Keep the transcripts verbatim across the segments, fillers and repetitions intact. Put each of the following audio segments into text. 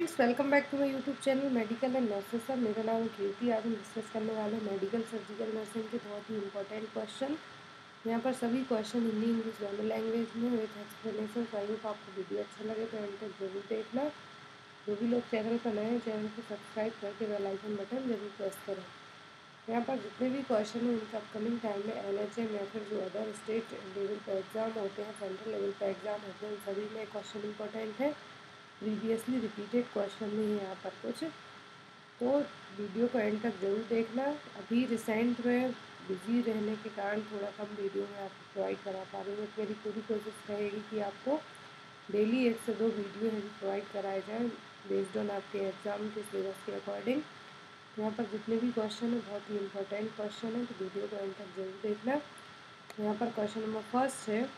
Friends, welcome back to my YouTube channel medical and nurses sir. मेरा नाम है कीर्ति। आज हम डिस्कस करने वाले हैं मेडिकल सर्जिकल नर्सिंग के बहुत ही इंपॉर्टेंट क्वेश्चन। यहाँ पर सभी क्वेश्चन हिंदी इंग्लिश दोनों लैंग्वेज में विथ एक्सप्लेनेशन। आई होप आपको वीडियो अच्छा लगे तो एंड तक जरूर देखना। जो भी लोग चैनल पर नए हैं चैनल को सब्सक्राइब करके बेल आइकन बटन जरूर प्रेस करें। यहाँ पर जितने भी क्वेश्चन हैं उनका अपकमिंग टाइम में एन एच एम या फिर जो अदर स्टेट लेवल पर एग्ज़ाम होते हैं, सेंट्रल लेवल पर एग्ज़ाम होते हैं, उन सभी में क्वेश्चन इंपॉर्टेंट है। प्रीवियसली रिपीटेड क्वेश्चन नहीं है यहाँ पर कुछ, तो वीडियो को एंड तक जरूर देखना। अभी रिसेंट में बिजी रहने के कारण थोड़ा कम वीडियो में आपको प्रोवाइड करा पा रही हूँ। मेरी पूरी कोशिश रहेगी कि आपको डेली एक से दो वीडियो है प्रोवाइड कराए जाएँ बेस्ड ऑन आपके एग्ज़ाम के सिलेबस के अकॉर्डिंग। यहाँ पर जितने भी क्वेश्चन है बहुत ही इंपॉर्टेंट क्वेश्चन है, तो वीडियो को एंड तक जरूर देखना। यहाँ पर क्वेश्चन नंबर फर्स्ट है,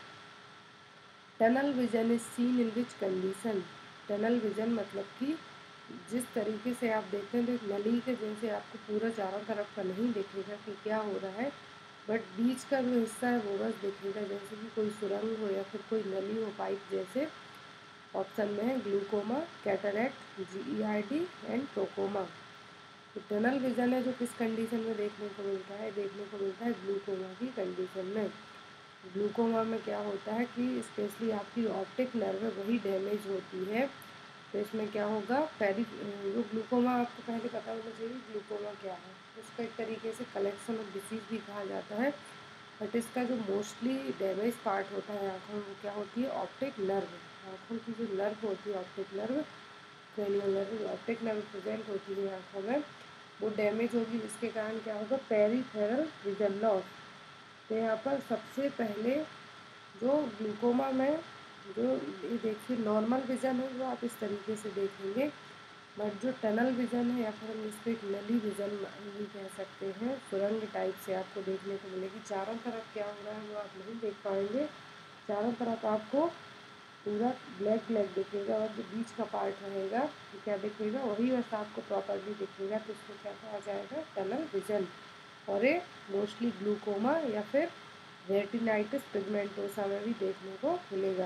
tunnel vision is seen in which condition. Tunnel vision मतलब कि जिस तरीके से आप देखते हैं तो एक नली के जैसे आपको पूरा चारों तरफ का नहीं दिखेगा कि क्या हो रहा है, बट बीच का जो हिस्सा है वो बस दिखेगा, जैसे कि कोई सुरंग हो या फिर कोई नली हो पाइप जैसे। ऑप्शन में है glaucoma, cataract, G E R D and trachoma. तो टनल विजन है जो किस कंडीशन में देखने को मिलता है, देखने को मिलता है ग्लूकोमा की कंडीशन में। ग्लूकोमा में क्या होता है कि स्पेशली आपकी ऑप्टिक नर्व वही डैमेज होती है। तो इसमें क्या होगा, पेरी जो ग्लूकोमा आपको पहले पता होना चाहिए ग्लूकोमा क्या है। उसका एक तरीके से कलेक्शन ऑफ डिसीज भी कहा जाता है, बट इसका जो मोस्टली डैमेज पार्ट होता है आँखों में वो क्या होती है, ऑप्टिक नर्व। आँखों की जो नर्व होती है optic nerve, cranial nerve, optic nerve present होती है आँखों में, वो डैमेज होगी, जिसके कारण क्या होगा, पेरीफेरल विजन लॉस। तो यहाँ पर सबसे पहले जो ग्लूकोमा में जो ये देखिए नॉर्मल विज़न है वो आप इस तरीके से देखेंगे, बट जो टनल विज़न है या फिर हम इसको एक नली विज़न भी कह सकते हैं, सुरंग टाइप से आपको देखने को मिलेगी। चारों तरफ क्या हो रहा है वो आप नहीं देख पाएंगे, चारों तरफ आपको पूरा ब्लैक ब्लैक दिखेगा और जो बीच का पार्ट रहेगा तो क्या दिखेगा, वही बस आपको प्रॉपरली दिखेगा। तो इसको क्या कहा जाएगा, टनल विज़न। और ये मोस्टली ग्लूकोमा या फिर रेटिनाइटिस पिगमेंटोसा में भी देखने को मिलेगा।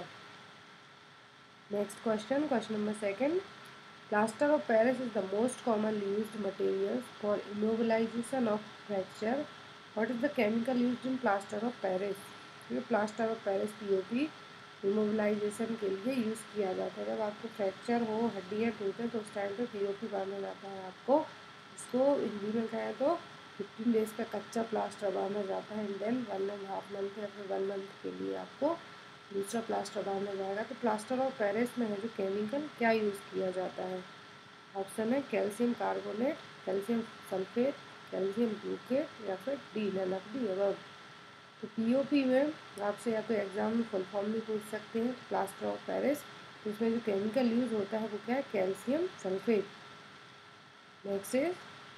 Next question, question number second, plaster of Paris is the most commonly used material for immobilisation of fracture. What is the chemical used in plaster of Paris. ये plaster of Paris POP immobilisation के लिए use किया जाता है। जब आपको fracture हो, हड्डियाँ टूटे, तो उस टाइम पे पीओपी बांधा जाता है आपको। इसको हिंदी में कहें तो फिफ्टीन डेज का कच्चा प्लास्टर बांधा जाता है, and then one and half month या फिर वन मंथ के लिए आपको दूसरा प्लास्टर बांधा जाएगा। तो प्लास्टर ऑफ पेरिस में है जो केमिकल क्या यूज़ किया जाता है। ऑप्शन है calcium carbonate, calcium sulphate, calcium brucate या फिर D none of the above. तो पीओपी में आपसे या तो एग्जाम में फुल फॉर्म भी पूछ सकते हैं, प्लास्टर ऑफ पेरिस। तो इसमें जो केमिकल यूज़ होता है वो क्या है, calcium sulphate. Next is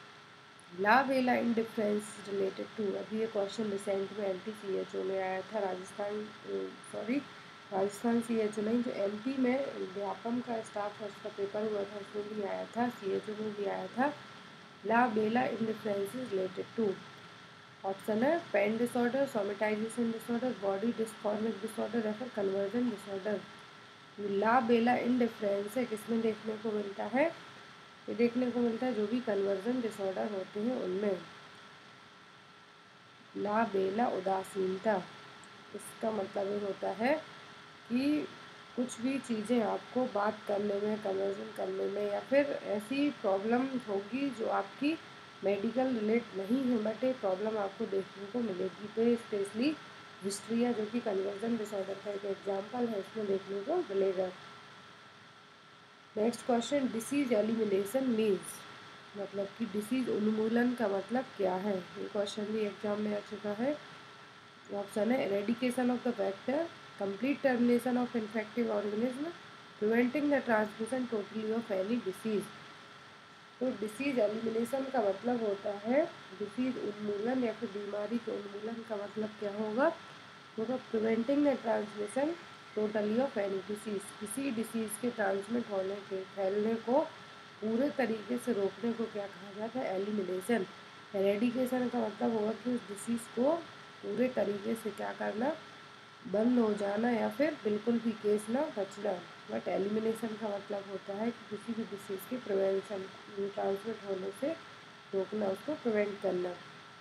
la belle indifference related to. अभी ये क्वेश्चन रिसेंट में M P C H O में आया था, Rajasthan sorry Rajasthan C H O नहीं, जो एम पी में व्यापम का स्टाफ है उसका पेपर हुआ था उसमें भी आया था, सी एच ओ में भी आया था। La belle indifference related to. Option है pain disorder, somatisation disorder, body dysmorphic disorder या फिर conversion disorder. La belle indifference है किसमें देखने को मिलता है, ये देखने को मिलता है जो भी कन्वर्जन डिसऑर्डर होते हैं उनमें। ला बेला उदासीनता, इसका मतलब ये होता है कि कुछ भी चीज़ें आपको बात करने में, कन्वर्जन करने में या फिर ऐसी प्रॉब्लम होगी जो आपकी मेडिकल रिलेट नहीं है, बट ये प्रॉब्लम आपको देखने को मिलेगी। तो ये स्पेशली हिस्ट्रिया जो कि कन्वर्जन डिसऑर्डर का एक एग्जाम्पल है, इसमें देखने को मिलेगा। Next question, disease elimination means, मतलब कि डिसीज उन्मूलन का मतलब क्या है। ये क्वेश्चन भी एग्जाम में आ चुका है। ऑप्शन है eradication of the vector, complete termination of infective organism, preventing the transmission totally of any disease. तो डिसीज एलिमिनेशन का मतलब होता है, डिसीज उन्मूलन या फिर बीमारी के उन्मूलन का मतलब क्या होगा, होगा preventing the transmission totally of any disease. किसी डिसीज़ के ट्रांसमिट होने के, फैलने को पूरे तरीके से रोकने को क्या कहा जाता है, एलिमिनेशन। एरेडिकेशन का मतलब होगा कि उस डिसीज़ को पूरे तरीके से क्या करना, बंद हो जाना या फिर बिल्कुल भी केस ना बचना। बट एलिमिनेशन का मतलब होता है कि किसी भी डिसीज़ के प्रिवेंशन, ट्रांसमिट होने से रोकना, उसको प्रिवेंट करना।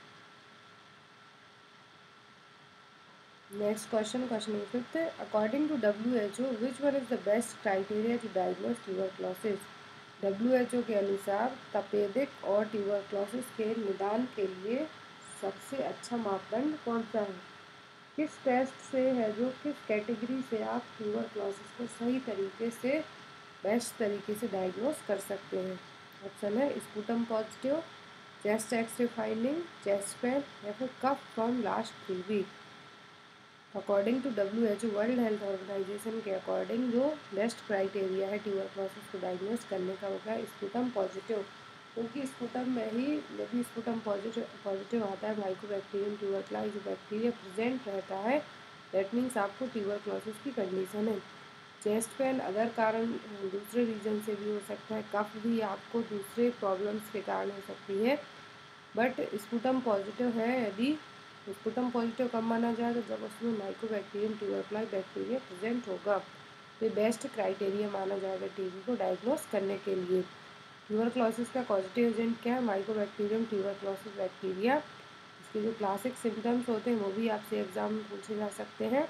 Next question, question number fifth, according to W H O which one is the best criteria to diagnose tuberculosis. W H O के अनुसार तपेदिक और ट्यूबरक्लोसिस के निदान के लिए सबसे अच्छा मापदंड कौन सा है? किस टेस्ट से है जो, किस कैटेगरी से आप ट्यूबरक्लोसिस को सही तरीके से, बेस्ट तरीके से डायग्नोज कर सकते हैं? ऑप्शन है sputum positive, chest x-ray finding, chest pain, या फिर cough from last three week. According to W H O world health organisation के अकॉर्डिंग जो बेस्ट क्राइटेरिया है ट्यूबरक्लोसिस को डायग्नोज करने का होगा स्पूटम पॉजिटिव, क्योंकि स्पूटम में ही यदि स्पूटम पॉजिटिव पॉजिटिव आता है माइकोबैक्टीरियम ट्यूबरक्लाई जो बैक्टीरिया प्रेजेंट रहता है, दैट मीन्स आपको ट्यूबरक्लोसिस की कंडीशन है। चेस्ट पेन अदर कारण दूसरे रीजन से भी हो सकता है, कफ भी आपको दूसरे प्रॉब्लम्स के कारण हो सकती है, बट स्पूटम पॉजिटिव है यदि, स्पूटम पॉजिटिव कब माना जाएगा? जब उसमें माइकोबैक्टीरियम ट्यूबरक्लाई बैक्टीरिया प्रेजेंट होगा, तो बेस्ट क्राइटेरिया माना जाएगा टीबी को डायग्नोस करने के लिए। ट्यूबरक्लोसिस का पॉजिटिव एजेंट क्या है? Mycobacterium tuberculosis bacteria. इसके जो क्लासिक सिम्टम्स होते हैं वो भी आपसे एग्जाम में पूछे जा सकते हैं।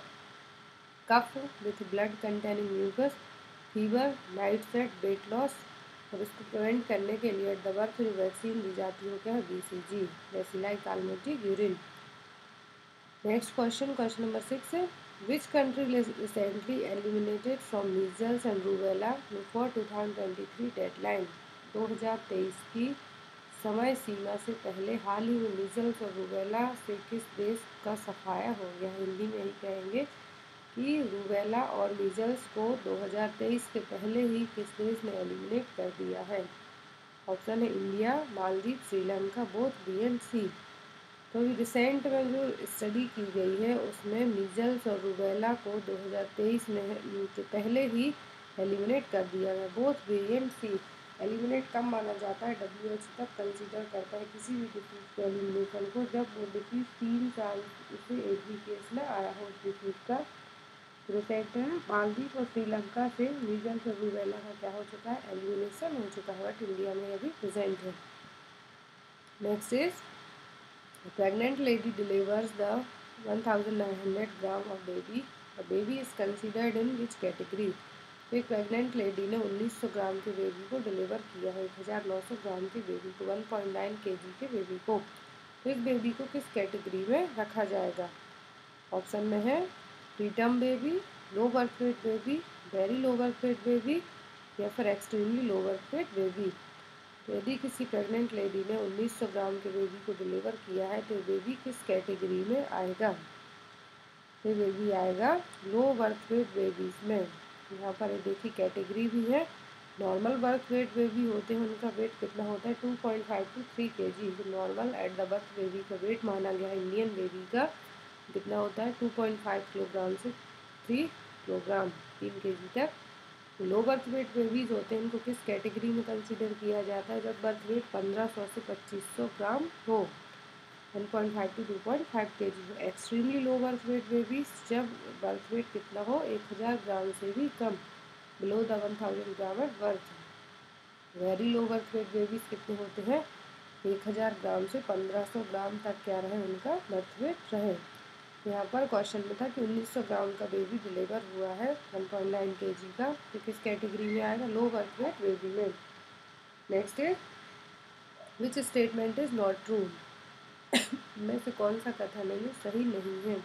Cough with blood containing mucus, fever, night sweat, weight loss, और इसको प्रिवेंट करने के लिए एट द बर्थ जो वैक्सीन दी जाती है क्या है? BCG, bacille Calmette Guerin. Next question, question number six है which country recently eliminated from measles and rubella before two thousand twenty three deadline. दो हज़ार तेईस की समय सीमा से पहले हाल ही में मीजल्स और रूबेला से किस देश का सफाया हो गया? हिंदी में ही कहेंगे कि रूबेला और मीजल्स को दो हज़ार तेईस के पहले ही किस देश ने एलिमिनेट कर दिया है? ऑप्शन है India, Maldives, Sri Lanka, both B and C. तो अभी रिसेंट में जो स्टडी की गई है उसमें मीजल्स और रूबेला को दो हज़ार तेईस में के पहले ही एलिमिनेट कर दिया गया, both B and C. Eliminate कब माना जाता है? डब्ल्यू एच तब कंसीडर करता है किसी भी डिसीज़ के एलिमिनेशन को जब वो डिसीज़ तीन साल से एक भी केस में आया हो उस डिसीज़ का। रिसेंट में मालदीव और श्रीलंका से मीजल्स और रूबेला का क्या हो चुका है? एलिमिनेशन हो चुका है, बट इंडिया में अभी प्रेजेंट है। Next is A pregnant lady delivers the one thousand nine hundred gram of baby. The baby is considered in which category? तो एक प्रेग्नेंट लेडी ने उन्नीस सौ ग्राम के बेबी को डिलीवर किया है, एक हज़ार नौ सौ ग्राम के बेबी को, वन पॉइंट नाइन केजी के बेबी को। तो इस बेबी को किस कैटेगरी में रखा जाएगा? ऑप्शन में है preterm baby, low birth weight baby, very low birth weight baby, या फिर extremely low birth weight baby. तो यदि किसी प्रेग्नेंट लेडी ने उन्नीस सौ ग्राम के बेबी को डिलीवर किया है तो बेबी किस कैटेगरी में आएगा? तो बेबी आएगा लो बर्थ वेट बेबीज़ में। यहाँ पर देखिए कैटेगरी भी है। नॉर्मल बर्थ वेट बेबी होते हैं उनका वेट कितना होता है? Two point five to three K G. तो normal at the birth baby का वेट माना गया है इंडियन बेबी का कितना होता है? टू पॉइंट फाइव किलोग्राम से थ्री किलोग्राम, तीन के जी तक। लो बर्थ वेट बेबीज़ होते हैं इनको किस कैटेगरी में कंसीडर किया जाता है? जब बर्थ वेट पंद्रह सौ से पच्चीस सौ ग्राम हो, one point five to two point five K G. Extremely low birth weight babies जब बर्थ वेट कितना हो? एक हज़ार ग्राम से भी कम, below the one thousand gram at birth. Very low birth weight babies कितने होते हैं? एक हज़ार ग्राम से पंद्रह सौ ग्राम तक क्या रहे उनका बर्थ वेट रहे। यहाँ पर क्वेश्चन में था कि उन्नीस सौ ग्राम का बेबी डिलीवर हुआ है वन पॉइंट नाइन केजी का, तो किस कैटेगरी में आएगा? लो बर्थ वेट बेबी में। नेक्स्ट है which statement is not true. में से कौन सा कथन है ये सही नहीं है?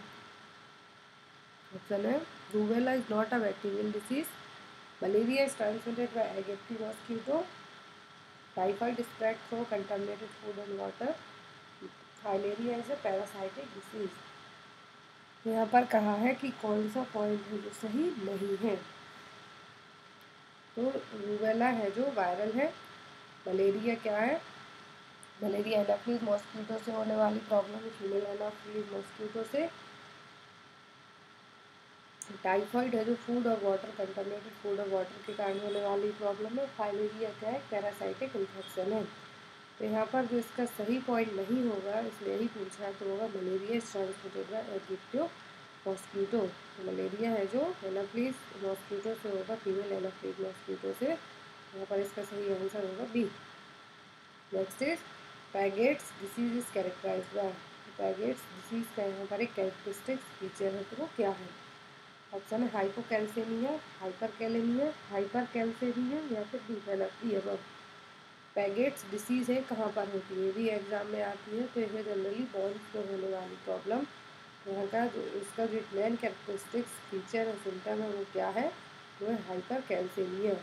ऑप्शन है rubella is not a bacterial disease, malaria is transmitted by aegypti mosquito, typhoid spread through contaminated food and water, filaria is a parasitic disease. यहाँ पर कहा है कि कौन सा पॉइंट है जो सही नहीं है। तो रूबेला है जो वायरल है, मलेरिया क्या है? मलेरिया एनाफिलीज मॉस्किटो से होने वाली प्रॉब्लम है, फीमेल एनाफिलीज मॉस्किटो से। टाइफाइड है जो फूड और वाटर, कंटामिनेटेड फूड और वाटर के कारण होने वाली प्रॉब्लम है। फाइलेरिया क्या है? पैरासाइटिक इन्फेक्शन है। तो यहाँ पर जो इसका सही पॉइंट नहीं होगा, इसमें यही पूछा तो होगा malaria is transmitted by aegypti mosquito, तो मलेरिया है जो एनाफ्लीज मॉस्किटो से होगा, फीमेल एनाफ्लीज मॉस्किटो से। यहाँ पर इसका सही आंसर होगा B. Next is Paget's disease is characterised by, Paget's disease का यहाँ पर एक कैरेक्टरिस्टिक्स फीचर है, तो वो क्या है? ऑप्शन है हाइपोकैल्सेमिया, हाइपरकैलेमिया, हाइपरकैल्सेमिया या फिर D none of the above. Paget's disease है कहाँ पर होती है, यदि एग्जाम में आती है तो यह जनरली बॉन्स में होने वाली प्रॉब्लम। यहाँ का जो इसका जो मेन कैरेक्टरिस्टिक्स फीचर और सिम्टम है वो क्या है? वो है hypercalcaemia.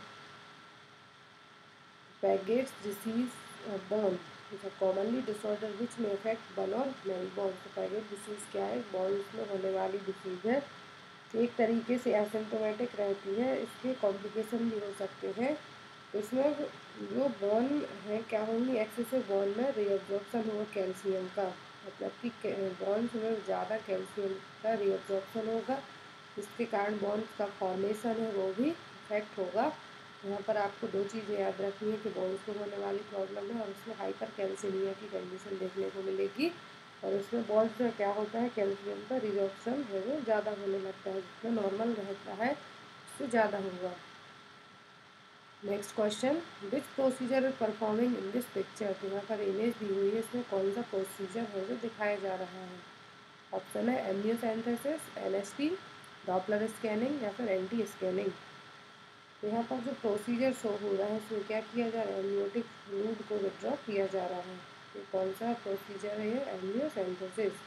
Paget's disease bone is a commonly disorder which में अफेक्ट बल और मेरी बॉन्स। तो पैगेट डिसीज क्या है? बॉन्स में होने वाली डिसीज है, एक तरीके से एसिम्टोमेटिक रहती है, इसके कॉम्प्लिकेशन भी हो सकते हैं। इसमें जो बॉन है क्या होंगी, एक्सेसिव बॉन में रीअब्जॉर्प्शन होगा कैल्शियम का, मतलब कि बॉन्स में ज़्यादा कैल्शियम का रीअब्जॉर्प्शन होगा, इसके कारण बॉन्स का फॉर्मेशन है वो भी इफेक्ट होगा। यहाँ पर आपको दो चीज़ें याद रखनी है कि बॉन्स को होने वाली प्रॉब्लम है और उसमें हाइपर कैल्शियमिया की कंडीशन देखने को मिलेगी, और उसमें बॉन्स में क्या होता है, कैल्शियम का रिजॉर्प्शन है वो ज़्यादा होने लगता है, जितना नॉर्मल रहता है उससे ज़्यादा होगा। Next question, which procedure is performing in this picture. तो यहाँ पर इमेज दी हुई है, इसमें कौन सा प्रोसीजर है जो दिखाया जा रहा है? ऑप्शन है amniocentesis, N S T, Doppler scanning या फिर एंटी स्कैनिंग। तो यहाँ पर जो प्रोसीजर शो हो रहा है इसमें क्या किया जा रहा है, एम्नियोटिक फ्लूइड को विड्रॉ किया जा रहा है। तो कौन सा प्रोसीजर है ये? Amniocentesis.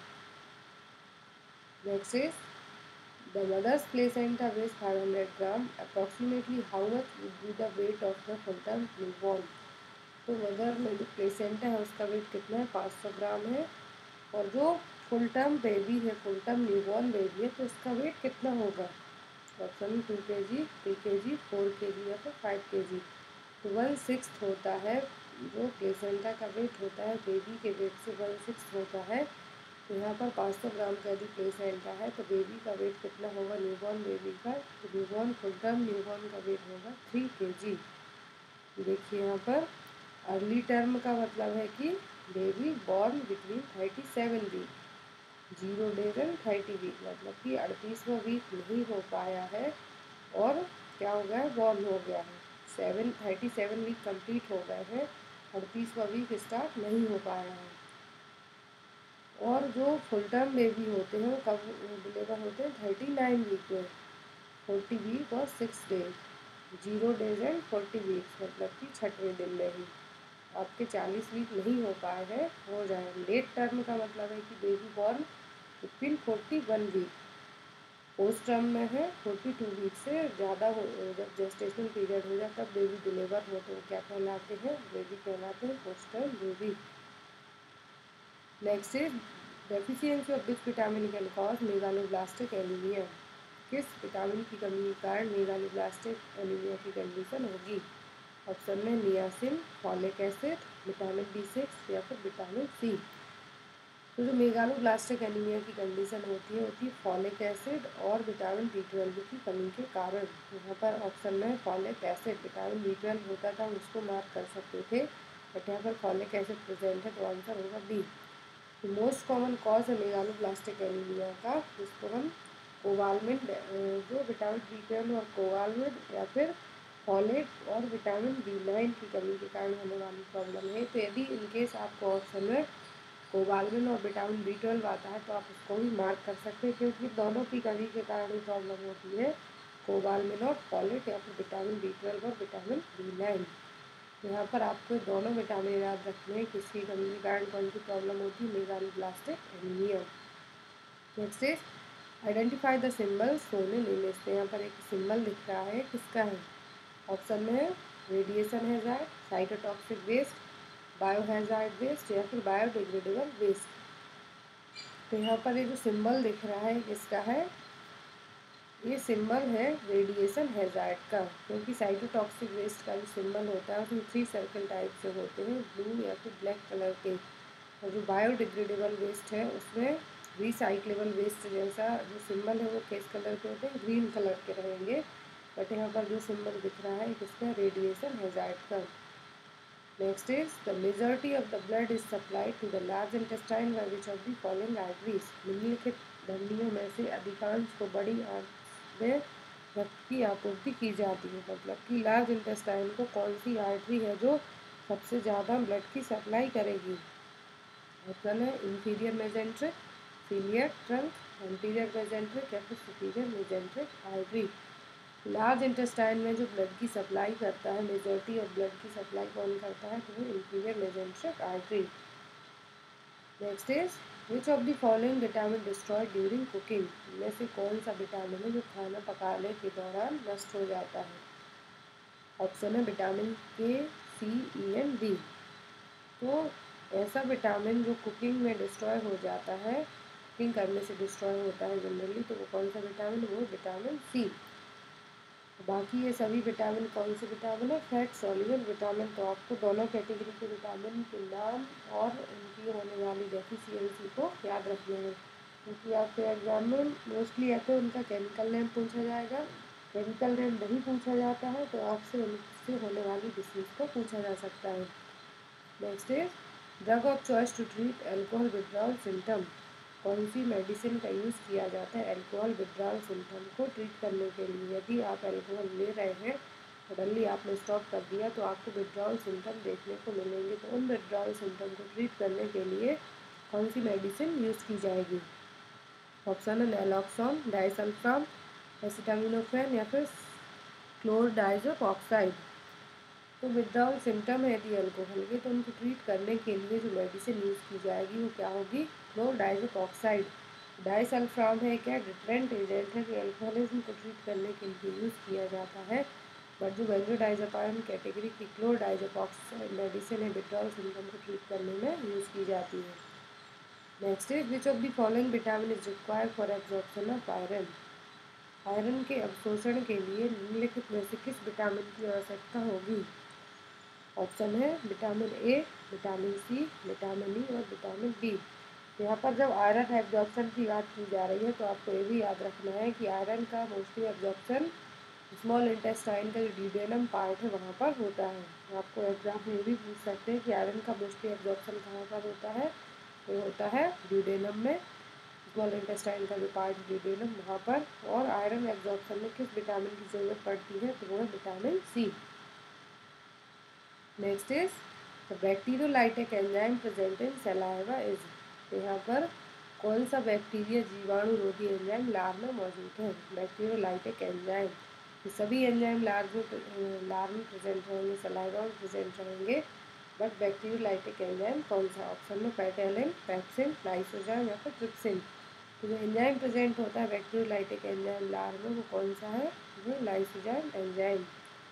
Next is the mother's placenta weighs five hundred gram. Approximately how much would be the weight of the full term newborn? तो मदर में जो प्लेसेंटा है उसका वेट कितना है? पाँच सौ ग्राम है। और जो फुल टर्म बेबी है, फुल टर्म न्यूबॉर्न बेबी है, तो उसका वेट कितना होगा? ऑप्शन टू के जी, थ्री के जी, फोर के जी या फिर फाइव के जी। तो वन सिक्स होता है जो प्लेसेंटा का वेट होता है, बेबी के वेट से वन सिक्स होता है। तो यहाँ पर पाँच सौ ग्राम का यदि प्लेसेंटा है तो बेबी का वेट कितना होगा, न्यूबॉर्न बेबी का? तो न्यूबॉर्न फुल टर्म न्यूबॉर्न का वेट होगा थ्री के जी। देखिए यहाँ पर अर्ली टर्म का मतलब है कि baby born between thirty seven week, zero days and thirty week, मतलब कि अड़तीसवां वीक नहीं हो पाया है और क्या हो गया है, बॉर्न हो गया है। Seven thirty seven week complete हो गए हैं, अड़तीसवां वीक स्टार्ट नहीं हो पाया है। और जो फुल टर्म बेबी होते हैं वो कब डिलीवर होते हैं? थर्टी नाइन वीक में, फोर्टी वीक और six days, zero days and forty weeks, मतलब कि छठवें दिन में ही। आपके चालीस वीक नहीं हो पाए हैं, हो जाए। लेट टर्म का मतलब है कि baby born between forty one week, post term में है फोर्टी टू वीक से ज़्यादा हो, जब जेस्टेशनल पीरियड हो जाए तब बेबी डिलीवर हो तो क्या कहलाते हैं? बेबी कहलाते हैं post term baby. Next is deficiency of which vitamin can cause megaloblastic anaemia. किस विटामिन की कमी के कारण मेगालोब्लास्टिक एनीमिया की कंडीशन होगी? ऑप्शन में niacin, folic acid, vitamin B six या फिर विटामिन सी। तो जो मेगालोब्लास्टिक एनीमिया की कंडीशन होती है होती है फॉलिक एसिड और विटामिन बी ट्वेल्व की कमी के कारण। यहाँ पर ऑप्शन में folic acid, vitamin B twelve होता था उसको मार्क कर सकते थे, बट यहाँ पर फॉलिक एसिड प्रेजेंट है तो आंसर होगा बी। मोस्ट कॉमन कॉज है मेगालोब्लास्टिक एनीमिया का, जिसको हम कोवालमेंट, जो विटामिन बी ट्वेल्व और कोवालमेंट या फिर फॉलेट और विटामिन बी नाइन की कमी के कारण होने वाली प्रॉब्लम है। तो यदि इनकेस आपको ऑप्शन में कोबाल्मिन और विटामिन बी ट्वेल्व आता है तो आप उसको भी मार्क कर सकते हैं, क्योंकि दोनों की कमी के कारण ही प्रॉब्लम होती है, कोबाल्मिन और फॉलेट या फिर विटामिन बी ट्वेल्व और विटामिन बी नाइन। यहाँ पर आपको दोनों विटामिन याद रखने हैं, किसकी कमी के कारण कौन सी प्रॉब्लम होती है, megaloblastic anaemia. Next is identify the symbol shown in image. तो यहाँ पर एक सिंबल दिख रहा है, किसका है? ऑप्शन में है radiation hazard, cytotoxic waste, biohazard waste या फिर बायोडिग्रेडेबल वेस्ट। तो यहाँ पर ये जो सिंबल दिख रहा है किसका है? ये सिंबल है रेडिएशन हैजार्ड का, क्योंकि साइटोटॉक्सिक वेस्ट का जो सिंबल होता है उसमें थ्री सर्कल टाइप से होते हैं, ब्लू या फिर ब्लैक कलर के। और जो बायोडिग्रेडेबल वेस्ट है उसमें रिसाइक्लेबल वेस्ट जैसा जो सिंबल है वो किस कलर के होते हैं? ग्रीन कलर के रहेंगे। बट यहाँ पर जो सिंबल दिख रहा है किसका? रेडिएशन हैजार्ड का। Next is the majority of the blood is supplied to the large intestine by which of the following arteries। निम्नलिखित धमनियों में से अधिकांश को बड़ी आर्टरी में रक्त की आपूर्ति की जाती है। मतलब कि लार्ज इंटेस्टाइन को कौन सी आर्टरी है जो सबसे ज़्यादा ब्लड की सप्लाई करेगी? ऑप्शन है इंफीरियर मेजेंट्रिक, सीलियर ट्रंक, एंटीरियर मेजेंट्रिक या फिर superior mesenteric artery. Large intestine में जो ब्लड की सप्लाई करता है, मेजॉरिटी ऑफ ब्लड की सप्लाई कौन करता है? तो वो inferior mesenteric artery. Next is which of the following vitamin destroy during cooking? इनमें से कौन सा विटामिन है जो खाना पकाने के दौरान नष्ट हो जाता है? ऑप्शन है विटामिन के, सी, ई एंड डी। तो ऐसा विटामिन जो कुकिंग में डिस्ट्रॉय हो जाता है, कुकिंग करने से डिस्ट्रॉय होता है जनरली, तो वो कौन सा विटामिन? वो विटामिन सी। बाकी ये सभी विटामिन कौन से विटामिन है? Fat soluble vitamin. तो आपको दोनों कैटेगरी के विटामिन के नाम और उनकी होने वाली डेफिशिएंसी को याद रखना है, क्योंकि आपके एग्जाम में मोस्टली या तो उनका केमिकल नेम पूछा जाएगा, केमिकल नेम नहीं पूछा जाता है तो आपसे उनसे होने वाली डिसीज को पूछा जा सकता है। Next is drug of choice to treat alcohol withdrawal symptom. कौन सी मेडिसिन का यूज़ किया जाता है एल्कोहल विड्रॉल सिम्टम को ट्रीट करने के लिए? यदि आप एल्कोहल ले रहे हैं, सडनली आपने स्टॉप कर दिया तो आपको विड्रॉल सिम्टम देखने को मिलेंगे। तो उन विड्रॉल सिम्टम को ट्रीट करने के लिए कौन सी मेडिसिन यूज़ की जाएगी? ऑप्शन है नैलॉक्सोन, डाइसल्फाम, एसिटामिनोफेन या फिर क्लोरडाइजोप ऑक्साइड। तो विड्रॉल सिम्टम है यदि अल्कोहल के, तो उनको ट्रीट करने के लिए जो मेडिसिन यूज़ की जाएगी वो क्या होगी? क्लोरडाइजोप ऑक्साइड। डाइसल्फाम है क्या? डिटरेंट एजेंट है जो अल्कोहलिज्म को ट्रीट करने के लिए यूज़ किया जाता है। बट जो बेंजोडाइज़ेपाम कैटेगरी की क्लोरडाइजोप ऑक्साइड मेडिसिन है विड्रॉल सिम्टम को ट्रीट करने में यूज़ की जाती है। Next is which of the following vitamin is required for absorption of iron? Iron के अवशोषण के लिए निम्नलिखित में से किस विटामिन की आवश्यकता होगी? ऑप्शन है vitamin A, vitamin C, vitamin E और विटामिन बी। यहाँ पर जब आयरन एब्जॉर्प्शन की बात की जा रही है तो आपको ये भी याद रखना है कि आयरन का मोस्टली एब्जॉर्प्शन स्मॉल इंटेस्टाइन का जो ड्यूडेनम पार्ट है वहाँ पर होता है। आपको एग्जाम में ये भी पूछ सकते हैं कि आयरन का मोस्टली एब्जॉर्प्शन कहाँ पर होता है? तो होता है ड्यूडेनम में, स्मॉल इंटेस्टाइन का जो पार्ट ड्यूडेनम वहाँ पर। और आयरन एब्जॉर्प्शन में किस विटामिन की ज़रूरत पड़ती है? तो वो है vitamin C. Next is the bacteriolytic enzyme present in saliva is. तो यहाँ पर कौन सा बैक्टीरिया जीवाणु रोधी एंजाइम लार में मौजूद है? Bacteriolytic enzyme. ये सभी एंजाइम लार में लार में प्रेजेंट रहेंगे, सलाइवा में प्रेजेंट रहेंगे, बट बैक्टीरियोलाइटिक एंजाइम कौन सा? ऑप्शन में पेटेलिन, पैप्सिन, लाइसोजाइम या फिर ट्रिप्सिन। तो जो एंजाइम प्रेजेंट होता है बैक्टीरियोलाइटिक एंजाइम लार में वो कौन सा है? वो lysozyme enzyme.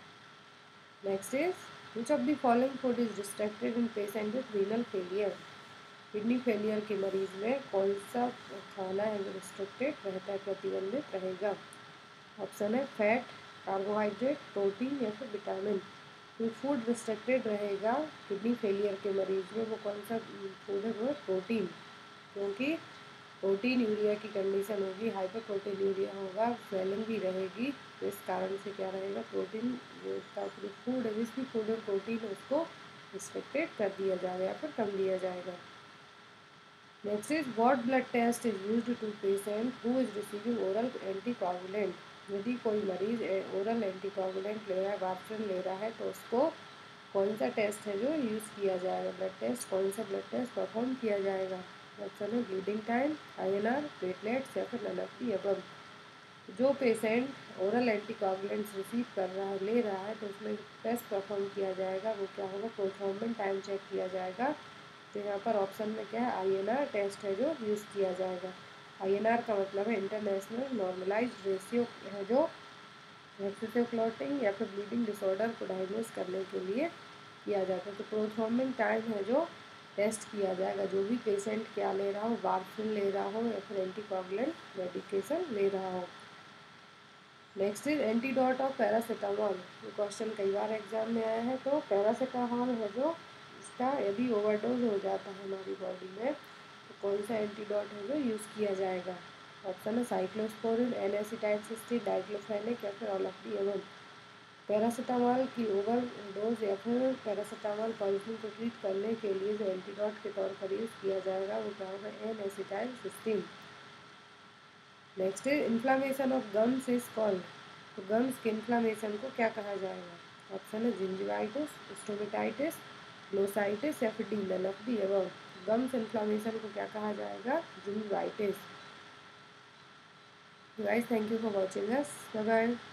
Next is which of the following food is restricted in patient with renal failure? Kidney failure के मरीज में कौन सा खाना है जो रिस्ट्रिक्टेड रहता है, प्रतिबंधित रहेगा? ऑप्शन है फैट, कार्बोहाइड्रेट, प्रोटीन या फिर विटामिन। तो फूड रिस्ट्रिक्टेड रहेगा किडनी फेलियर के मरीज में वो कौन सा फूड है? वो है प्रोटीन, क्योंकि प्रोटीन यूरिया की कंडीशन होगी, हाइपर प्रोटीन यूरिया होगा, स्वेलिंग भी रहेगी, तो इस कारण से क्या रहेगा? प्रोटीन का जो फूड है, जिस भी फूड में प्रोटीन है उसको रिस्ट्रिक्टेड कर दिया जाएगा या फिर कम दिया जाएगा। Next is what blood test is used to patient who is receiving oral anticoagulant? यदि कोई मरीज ओरल एंटीकोगुलेंट ले रहा है, वार्फरिन ले रहा है, तो उसको कौन सा टेस्ट है जो यूज़ किया जाएगा? ब्लड टेस्ट, कौन सा ब्लड टेस्ट परफॉर्म किया जाएगा? ऑप्शन है bleeding time, I N R, platelets या फिर नन ऑफ द अबव। जो पेशेंट ओरल एंटीकोगुलेंट्स रिसीव कर रहा है, ले रहा है, तो उसमें टेस्ट परफॉर्म किया जाएगा वो क्या होगा? प्रोथ्रोम्बिन टाइम चेक किया जाएगा। तो यहाँ पर ऑप्शन में क्या है? आई एन आर टेस्ट है जो यूज़ किया जाएगा। आई एन आर का मतलब है इंटरनेशनल नॉर्मलाइज्ड रेशियो है, जो एक्सेसिव क्लॉटिंग या फिर ब्लीडिंग डिसऑर्डर को डायग्नोस करने के लिए किया जाता है। तो प्रोथ्रोम्बिन टाइम है जो टेस्ट किया जाएगा, जो भी पेशेंट क्या ले रहा हो, वार्फरिन ले रहा हो या फिर एंटीकोगुलेंट मेडिकेशन ले रहा हो। Next is antidote of paracetamol. ये क्वेश्चन कई बार एग्जाम में आया है। तो पैरासीटामोल है जो, इसका यदि ओवरडोज हो जाता है हमारी बॉडी में तो कौन सा एंटीडोट है जो यूज़ किया जाएगा? ऑप्शन है साइक्लोस्पोरिन, एन एसिटाइलसिस्टीन, डाइक्लोफेनिक या फिर all of the above. Paracetamol की ओवर डोज या फिर पैरासीटामोल पॉइजनिंग को ट्रीट करने के लिए जो एंटीडोट के तौर पर यूज़ किया जाएगा वो क्या होगा? N acetylcysteine. नेक्स्ट है inflammation of gums is called, तो गम्स के इन्फ्लामेशन को क्या कहा जाएगा? ऑप्शन है जिंजिवाइटिस, स्टोमेटाइटिस, ग्लोसाइटिस या फिर D none of the above. Gums inflammation को क्या कहा जाएगा? Gingivitis. Guys thank you for watching us, bye bye.